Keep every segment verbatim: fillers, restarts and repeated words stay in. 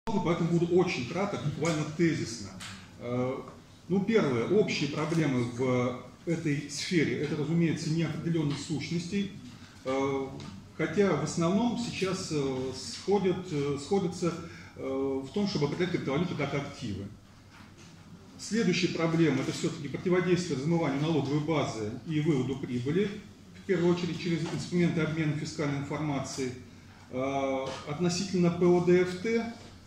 Поэтому буду очень краток, буквально тезисно. Ну, первое, общие проблемы в этой сфере, это, разумеется, неопределенность сущностей, хотя в основном сейчас сходят, сходятся в том, чтобы определять криптовалюту как активы. Следующая проблема – это все-таки противодействие размыванию налоговой базы и выводу прибыли, в первую очередь через инструменты обмена фискальной информацией. Относительно пэ о дэ эф тэ,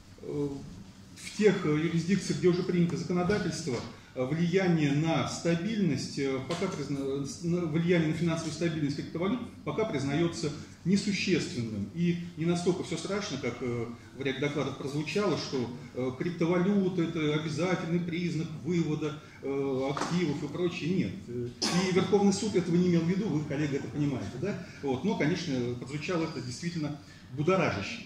в тех юрисдикциях, где уже принято законодательство, влияние на стабильность, пока призна... влияние на финансовую стабильность криптовалют пока признается несущественным. И не настолько все страшно, как в ряде докладов прозвучало, что криптовалюта – это обязательный признак вывода активов и прочее. Нет. И Верховный суд этого не имел в виду, вы, коллега, это понимаете. Да? Вот. Но, конечно, прозвучало это действительно будоражаще.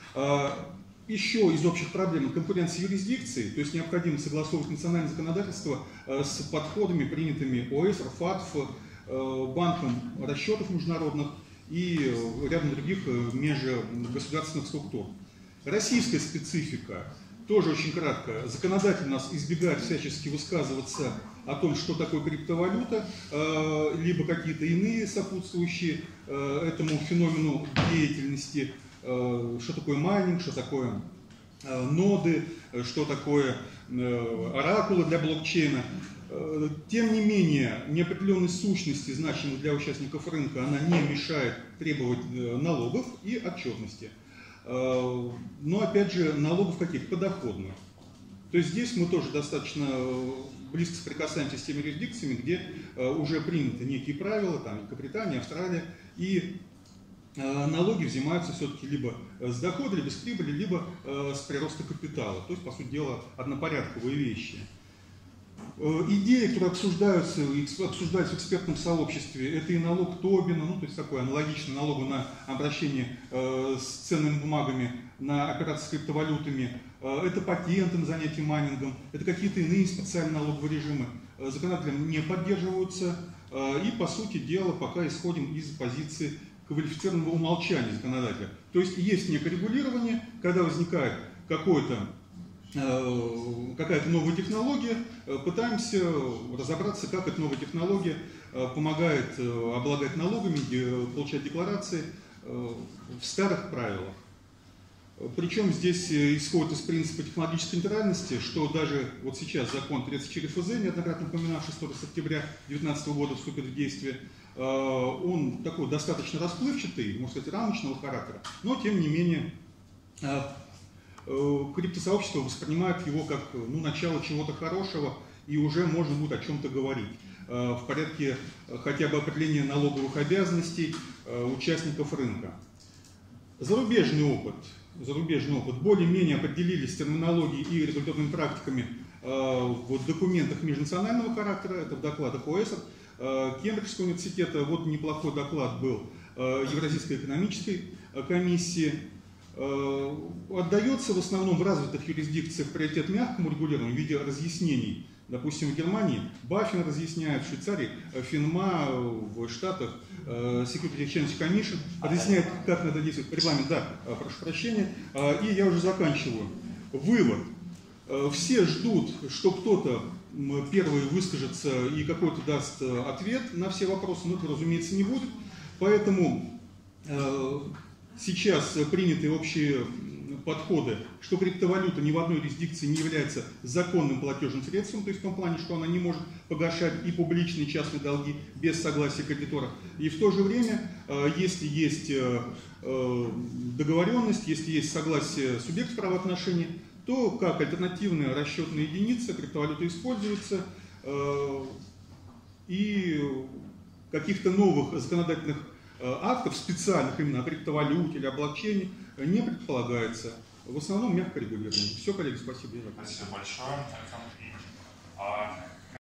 Еще из общих проблем конкуренции юрисдикции, то есть необходимо согласовывать национальное законодательство с подходами, принятыми о эс эр, ФАТФ, банком расчетов международных и рядом других межгосударственных структур. Российская специфика, тоже очень кратко, законодатель у нас избегает всячески высказываться о том, что такое криптовалюта, либо какие-то иные сопутствующие этому феномену деятельности. Что такое майнинг, что такое ноды, что такое оракулы для блокчейна. Тем не менее, неопределенность сущности, значимой для участников рынка, она не мешает требовать налогов и отчетности. Но, опять же, налогов каких? Подоходных. То есть здесь мы тоже достаточно близко соприкасаемся с теми юрисдикциями, где уже приняты некие правила, там Великобритания, Австралия, и налоги взимаются все-таки либо с дохода, либо с прибыли, либо с прироста капитала. То есть, по сути дела, однопорядковые вещи. Идеи, которые обсуждаются, обсуждаются в экспертном сообществе, это и налог Тобина, ну, то есть такой аналогичный налогу на обращение с ценными бумагами, на операции с криптовалютами, это патенты на занятие майнингом, это какие-то иные специальные налоговые режимы. Законодателям не поддерживаются, и, по сути дела, пока исходим из позиции квалифицированного умолчания законодателя. То есть есть некое регулирование, когда возникает какое-то, э, какая-то новая технология, э, пытаемся разобраться, как эта новая технология э, помогает э, облагать налогами, э, получать декларации э, в старых правилах. Причем здесь исходит из принципа технологической нейтральности, что даже вот сейчас закон тридцать четыре эф зэ, неоднократно упоминавший, что с октября две тысячи девятнадцатого года вступит в действие, он такой достаточно расплывчатый, можно сказать, рамочного характера, но тем не менее криптосообщество воспринимает его как ну, начало чего-то хорошего, и уже можно будет о чем-то говорить в порядке хотя бы определения налоговых обязанностей участников рынка. Зарубежный опыт. Зарубежный опыт. Более-менее определились терминологией и регуляторными практиками в документах межнационального характера, это в докладах о эс эр. Кембриджского университета, вот неплохой доклад был Евразийской экономической комиссии. Отдается в основном в развитых юрисдикциях приоритет мягкому регулированию в виде разъяснений. Допустим, в Германии Баффин разъясняет, в Швейцарии ФИНМА, в Штатах Security Exchange Commission разъясняет, как надо действовать. Регламент, да, прошу прощения. И я уже заканчиваю. Вывод. Все ждут, что кто-то первый выскажется и какой-то даст ответ на все вопросы, но это, разумеется, не будет. Поэтому э, сейчас приняты общие подходы, что криптовалюта ни в одной юрисдикции не является законным платежным средством, то есть в том плане, что она не может погашать и публичные, и частные долги без согласия кредитора. И в то же время, э, если есть э, договоренность, если есть согласие субъектов правоотношений, то как альтернативная расчетная единица криптовалюта используется, э, и каких-то новых законодательных э, актов, специальных именно о криптовалюте или о блокчейне, не предполагается. В основном мягко регулирование. Все, коллеги, спасибо. Спасибо большое, Александр Ильич.